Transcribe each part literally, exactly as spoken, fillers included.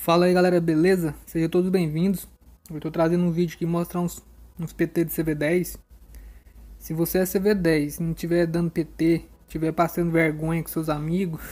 Fala aí galera, beleza? Sejam todos bem-vindos. Eu tô trazendo um vídeo aqui mostrar uns, uns P T de C V dez. Se você é C V dez e não tiver dando P T, tiver passando vergonha com seus amigos,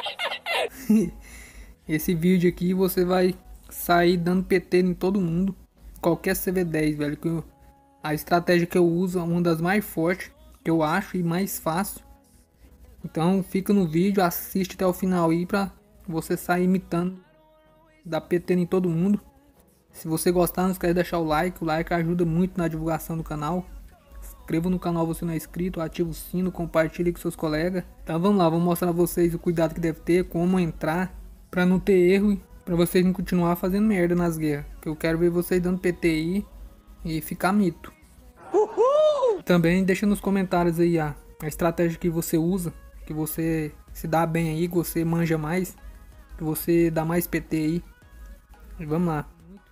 esse vídeo aqui você vai sair dando P T em todo mundo. Qualquer C V dez, velho. Que eu, a estratégia que eu uso é uma das mais fortes que eu acho e mais fácil. Então fica no vídeo, assiste até o final aí pra você sair imitando, dar P T em todo mundo. Se você gostar, não esquece de deixar o like. O like ajuda muito na divulgação do canal. Inscreva no canal se você não é inscrito, ativa o sino, compartilhe com seus colegas. Então vamos lá, vou mostrar a vocês o cuidado que deve ter, como entrar pra não ter erro e pra vocês não continuar fazendo merda nas guerras. Que eu quero ver vocês dando P T aí e ficar mito. Uhul! Também deixa nos comentários aí a, a estratégia que você usa, que você se dá bem aí, que você manja mais, que você dá mais P T aí. E vamos lá.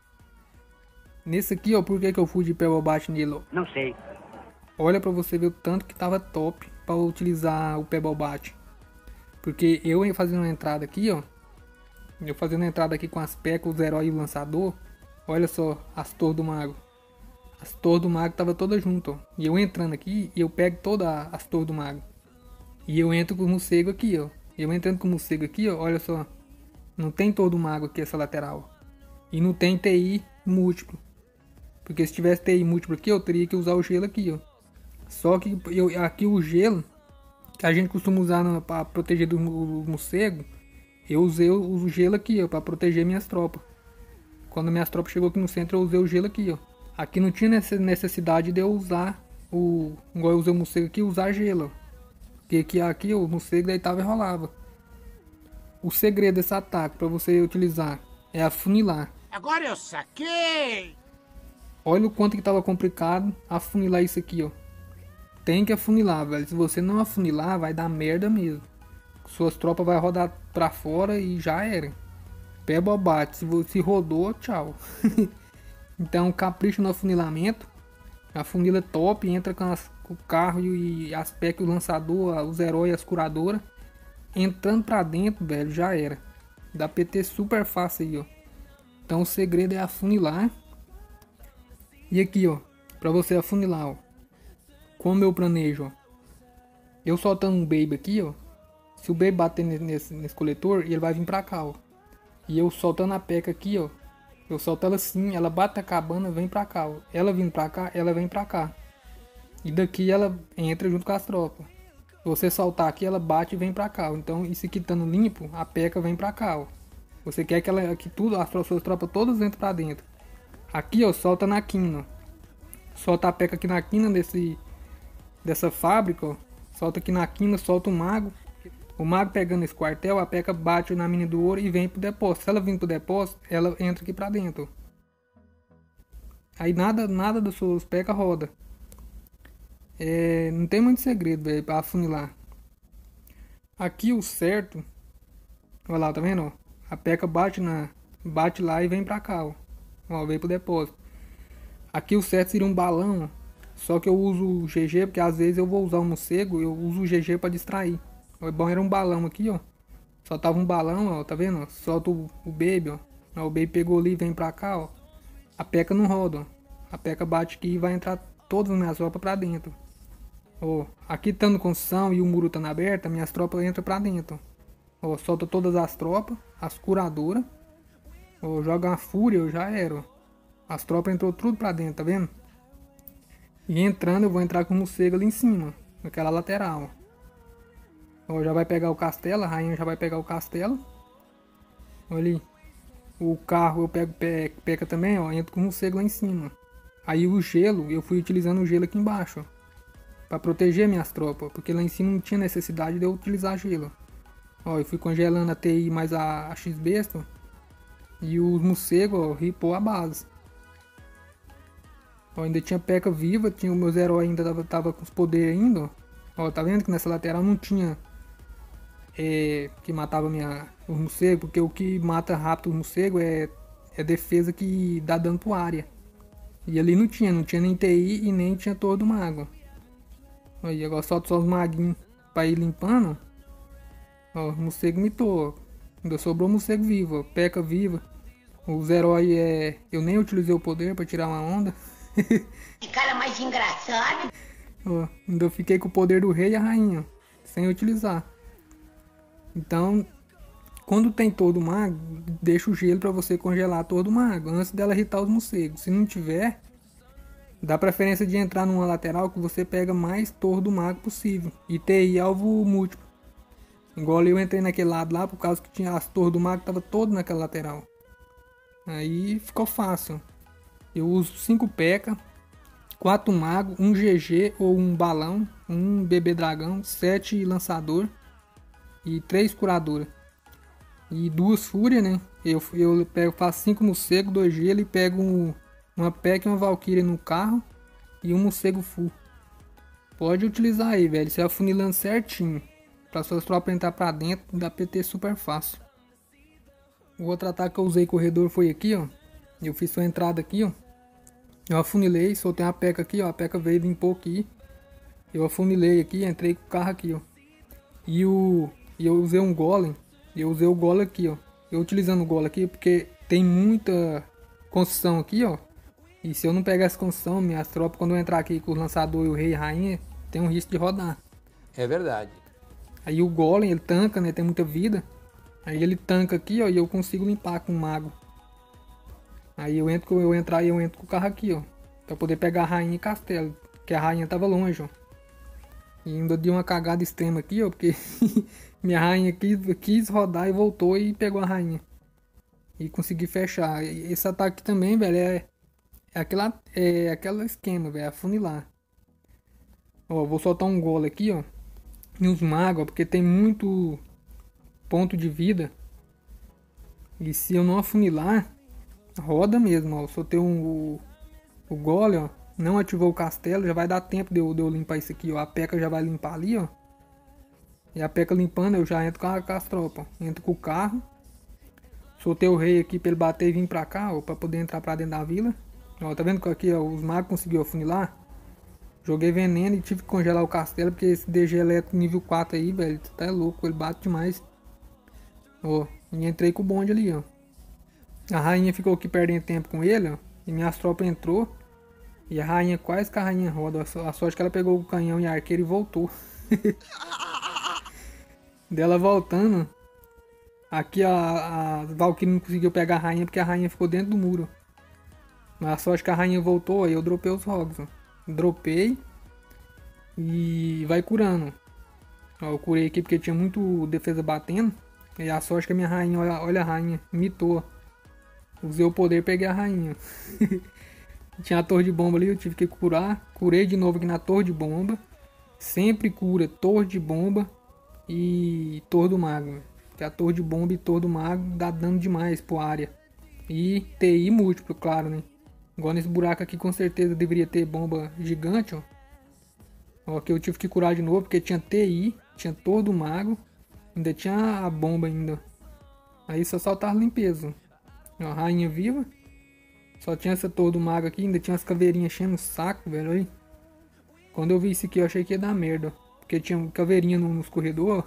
Nesse aqui, ó, por que que eu fui de Pebble Bat nele, ó? Não sei. Olha pra você ver o tanto que tava top pra utilizar o Pebble Bat. Porque eu ia fazendo uma entrada aqui, ó. Eu fazendo uma entrada aqui com as pecas, os heróis e o lançador. Olha só, as torres do mago. As torres do mago tava todas juntas, ó. E eu entrando aqui, e eu pego todas as torres do mago. E eu entro com o morcego aqui, ó. E eu entrando com o morcego aqui, ó, olha só. Não tem torre do mago aqui, essa lateral. E não tem T I múltiplo. Porque se tivesse T I múltiplo aqui, eu teria que usar o gelo aqui, ó. Só que eu, aqui o gelo, que a gente costuma usar para proteger do morcego, eu usei o, o gelo aqui, ó, para proteger minhas tropas. Quando minhas tropas chegou aqui no centro, eu usei o gelo aqui, ó. Aqui não tinha necessidade de eu usar o, igual eu usei o morcego aqui, usar gelo, ó. Porque aqui, aqui o morcego deitava e rolava. O segredo desse ataque para você utilizar é afunilar. Agora eu saquei! Olha o quanto que tava complicado afunilar isso aqui, ó. Tem que afunilar, velho. Se você não afunilar, vai dar merda mesmo. Suas tropas vai rodar pra fora e já era. Pebble Bat, se você rodou, tchau. Então capricha no afunilamento. Afunila top, entra com, as, com o carro e as pecas, o lançador, os heróis e as curadoras. Entrando pra dentro, velho, já era. Dá P T super fácil aí, ó. Então o segredo é afunilar. E aqui, ó, pra você afunilar, ó. Como eu planejo, ó. Eu soltando um baby aqui, ó. Se o baby bater nesse, nesse coletor, ele vai vir pra cá, ó. E eu soltando a peca aqui, ó. Eu solto ela assim, ela bate a cabana, vem pra cá, ó. Ela vindo pra cá, ela vem pra cá. E daqui ela entra junto com as tropas. Se você soltar aqui, ela bate e vem pra cá, ó. Então isso aqui estando limpo, a peca vem pra cá, ó. Você quer que ela, que tudo, as suas tropas todas entrem pra dentro. Aqui, ó, solta na quina. Solta a peca aqui na quina desse, dessa fábrica, ó. Solta aqui na quina, solta o mago. O mago pegando esse quartel, a peca bate na mina do ouro e vem pro depósito. Se ela vir pro depósito, ela entra aqui pra dentro. Aí nada, nada dos seus peca roda. É, não tem muito segredo, velho, pra afunilar. Aqui o certo, olha lá, tá vendo, ó? A peca bate, na, bate lá e vem pra cá, ó. Ó, vem pro depósito. Aqui o certo seria um balão, ó. Só que eu uso o G G, porque às vezes eu vou usar o morcego, eu uso o G G pra distrair. O bom era um balão aqui, ó. Soltava um balão, ó, tá vendo? Ó? Solta o, o baby, ó. ó. O baby pegou ali e vem pra cá, ó. A peca não roda, ó. A peca bate aqui e vai entrar todas as minhas tropas pra dentro. Ó, aqui estando construção e o muro estando aberto, minhas tropas entram pra dentro. Ó, solta todas as tropas, as curadoras. Ó, joga uma fúria, eu já era, ó. As tropas entrou tudo pra dentro, tá vendo? E entrando, eu vou entrar com o morcego ali em cima, naquela lateral, ó. Ó, já vai pegar o castelo, a rainha já vai pegar o castelo. Olha ali. O carro eu pego pe peca também, ó. Entro com o morcego lá em cima. Aí o gelo, eu fui utilizando o gelo aqui embaixo, ó. Pra proteger minhas tropas. Porque lá em cima não tinha necessidade de eu utilizar gelo. Ó, eu fui congelando a T I mais a, a X-Besta. E os morcegos, ó, ripou a base. Ó, ainda tinha peca viva. Tinha os meus heróis ainda tava, tava com os poderes ainda, ó. Ó, tá vendo que nessa lateral não tinha é, que matava minha, os morcegos, porque o que mata rápido os morcegos é, é defesa que dá dano pro área. E ali não tinha, não tinha nem T I e nem tinha torre do mago. Aí agora solta só os maguinhos pra ir limpando. Ó, o morcego mitou, ó. Ainda sobrou morcego vivo, ó. Peca viva. Os heróis é... Eu nem utilizei o poder pra tirar uma onda. Que cara mais engraçado. Ó, ainda fiquei com o poder do rei e a rainha, sem utilizar. Então, quando tem todo mago, deixa o gelo pra você congelar todo mago, antes dela irritar os morcegos. Se não tiver, dá preferência de entrar numa lateral que você pega mais torre do mago possível. E T I alvo múltiplo. Igual eu entrei naquele lado lá, por causa que tinha as torres do mago, tava todo naquela lateral. Aí ficou fácil. Eu uso cinco P E K K A, quatro mago, um G G ou um balão, um bebê dragão, sete lançador e três curadora. E duas fúrias, né? Eu, eu pego, faço cinco morcegos, dois gelo e pego um, uma P E K K A e uma Valkyria no carro e um morcego full. Pode utilizar aí, velho. Você afunilando certinho. Para suas tropas entrar pra dentro, dá P T super fácil. O outro ataque que eu usei corredor foi aqui, ó. Eu fiz sua entrada aqui, ó. Eu afunilei, soltei uma P E K K A aqui, ó. A P E K K A veio, limpou aqui. Eu afunilei aqui, entrei com o carro aqui, ó. E o... E eu usei um golem. Eu usei o golem aqui, ó. Eu utilizando o golem aqui porque tem muita construção aqui, ó. E se eu não pegar essa construção, minhas tropas, quando eu entrar aqui com o lançador e o rei e a rainha, tem um risco de rodar. É verdade. Aí o golem, ele tanca, né? Tem muita vida. Aí ele tanca aqui, ó, e eu consigo limpar com o mago. Aí eu entro, eu entrar e eu entro com o carro aqui, ó. Pra poder pegar a rainha e castelo. Que a rainha tava longe, ó. E ainda dei uma cagada extrema aqui, ó. Porque minha rainha quis, quis rodar e voltou e pegou a rainha. E consegui fechar. E esse ataque também, velho, é... É aquela, é aquela esquema, velho. Afunilar. Ó, vou soltar um gole aqui, ó. E os magos, ó, porque tem muito ponto de vida. E se eu não afunilar, roda mesmo, ó. Soltei um, o, o gole, ó. Não ativou o castelo, já vai dar tempo de eu, de eu limpar isso aqui, ó. A P E K K A já vai limpar ali, ó. E a P E K K A limpando, eu já entro com, a, com as tropas. Entro com o carro. Soltei o rei aqui pra ele bater e vir pra cá, ó. Pra poder entrar pra dentro da vila. Ó, tá vendo que aqui, ó, os magos conseguiram afunilar? Joguei veneno e tive que congelar o castelo, porque esse D G elétrico nível quatro aí, velho, tá louco, ele bate demais. Ó, e entrei com o bonde ali, ó. A rainha ficou aqui perdendo tempo com ele, ó. E minhas tropas entrou. E a rainha, quase que a rainha roda. A sorte que ela pegou o canhão e a arqueira e voltou. Dela voltando. Aqui a, a Valkyrie não conseguiu pegar a rainha porque a rainha ficou dentro do muro. Mas a sorte que a rainha voltou, aí eu dropei os rogs, ó. Dropei. E vai curando. Ó, eu curei aqui porque tinha muito defesa batendo. E a sorte que a minha rainha, olha, olha a rainha, mitou. Usei o poder e peguei a rainha. Tinha a torre de bomba ali, eu tive que curar. Curei de novo aqui na torre de bomba. Sempre cura torre de bomba e torre do mago. Porque a torre de bomba e torre do mago dá dano demais pro área. E T I múltiplo, claro, né? Igual nesse buraco aqui com certeza deveria ter bomba gigante, ó. Ó, que eu tive que curar de novo porque tinha T I, tinha torre do mago. Ainda tinha a bomba ainda. Aí só saltava limpeza. Ó, a rainha viva. Só tinha essa torre do mago aqui. Ainda tinha as caveirinhas enchendo o saco, velho. Aí. Quando eu vi isso aqui eu achei que ia dar merda. Porque tinha caveirinha no, nos corredores.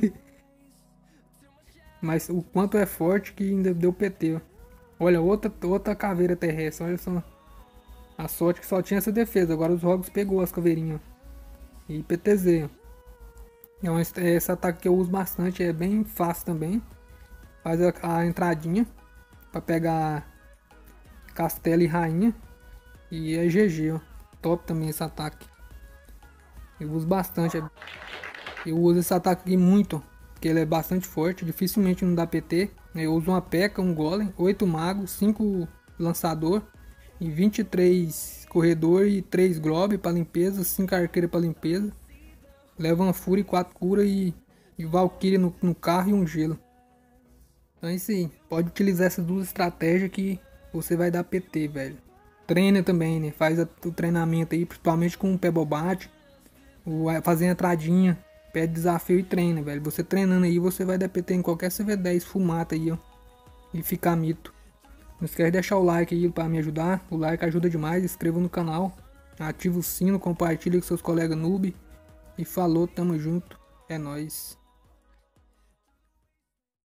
Mas o quanto é forte que ainda deu P T, ó. Olha, outra, outra caveira terrestre. Olha só. A sorte que só tinha essa defesa. Agora os Rogues pegou as caveirinhas. E P T Z, ó. É um, esse ataque que eu uso bastante. É bem fácil também. Faz a, a entradinha. Pra pegar castelo e rainha. E é G G, ó. Top também esse ataque. Eu uso bastante. Eu uso esse ataque aqui muito. Porque ele é bastante forte. Dificilmente não dá P T. Eu uso uma P E K K A, um golem, oito magos, cinco lançador. E vinte e três corredor e três globe para limpeza. cinco arqueira para limpeza. Leva uma fúria e quatro cura. E, e Valkyrie no, no carro e um gelo. Então é isso aí. Pode utilizar essas duas estratégias que você vai dar P T, velho. Treina também, né? Faz a, o treinamento aí, principalmente com o Pebobate. Fazer a entradinha. Pede desafio e treina, velho. Você treinando aí, você vai dar P T em qualquer C V dez fumata aí, ó. E ficar mito. Não esquece de deixar o like aí pra me ajudar. O like ajuda demais. Inscreva no canal. Ativa o sino, compartilha com seus colegas noob. E falou, tamo junto. É nóis.